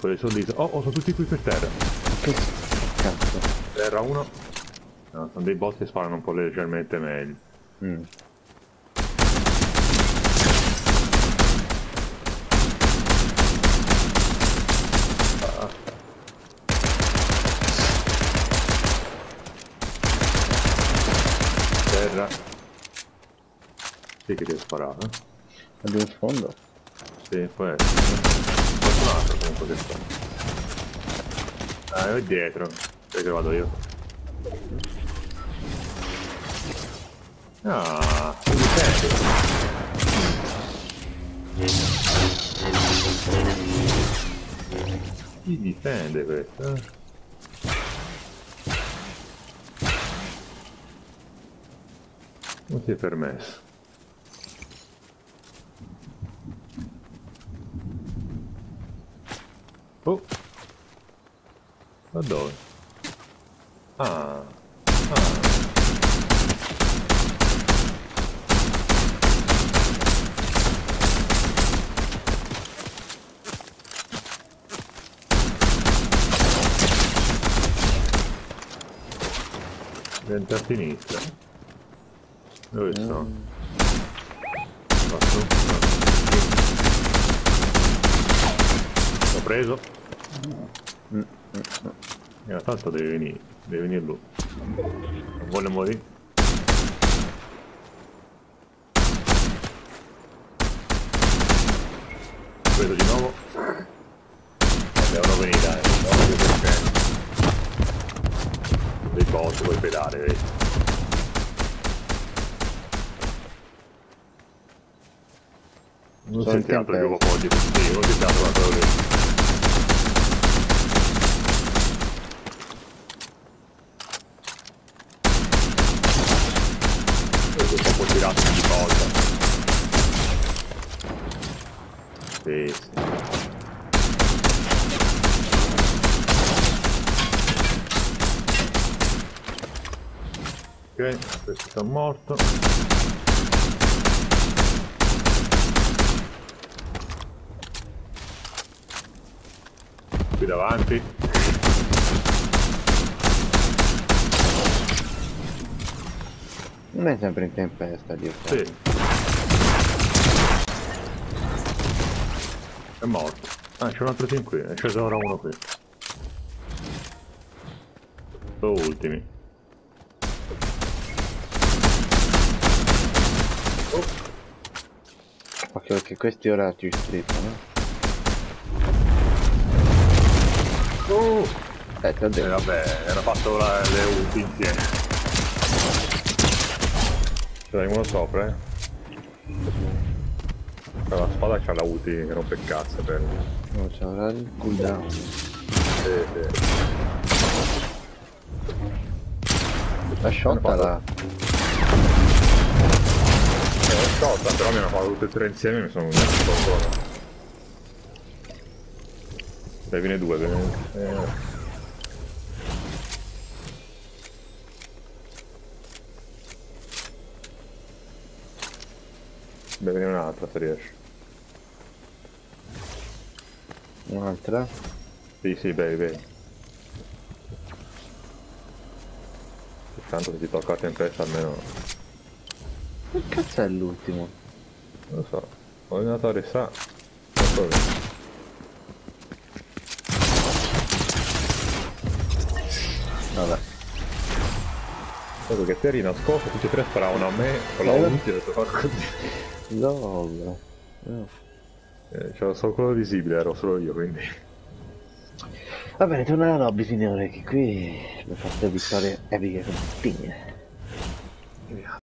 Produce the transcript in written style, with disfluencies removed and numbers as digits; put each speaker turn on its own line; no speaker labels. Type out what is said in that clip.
quelli sono lì. Oh, sono tutti qui per terra.
Che cazzo?
Terra uno. No, sono dei boss che sparano un po' leggermente meglio. Terra. Sì che devo sparare, eh?
Vado in fondo?
Sì, può essere. Qualcun altro comunque che sta. È dietro. Sai che vado io. Ah, si difende. Si difende questo, eh? Non si è permesso. Oh! Da dove? Ah! Diventa a sinistra. Dove sono? L'ho preso. Tanto deve venire lui. Non vuole morire. Vedo di nuovo. Devono venire, dai. Dei boss, puoi pedare, vedi. Non sentiamo il gioco foggi, sì, non sentiamo la cosa lì. Sono un po' tirato di volta. Sì, sì. Ok, questi sono morto. Qui davanti.
Non è sempre in tempesta, Dio.
Sì. È morto. Ah, c'è un altro team qui, c'è ora uno qui. Sono ultimi.
Occhio che questi ora ti strippano. Ti ho detto.
Vabbè, hanno fatto le ulti insieme. C'è uno sopra, eh. La spada c'ha la ulti che rompe il cazzo per...
No, c'è ora il cooldown.
Sì.
La shotta là.
L'ho scotta, però mi hanno fatto tutte e tre insieme e mi sono messo ancora. Dai, viene due, viene... Deve venire un'altra se riesci.
Un'altra?
Sì, bevi. Tanto se ti tocca la tempesta almeno...
Che cazzo è l'ultimo?
Non lo so. Ordinatore sa.
Vabbè.
Vedo che te eri nascosto, tutti e tre sparavano a me con la ulti e ho detto fa così.
LOL. No.
C'era solo quello visibile, ero solo io, quindi...
Va bene, torna alla lobby, signore, che qui le fatte vittorie epiche continue.
Via.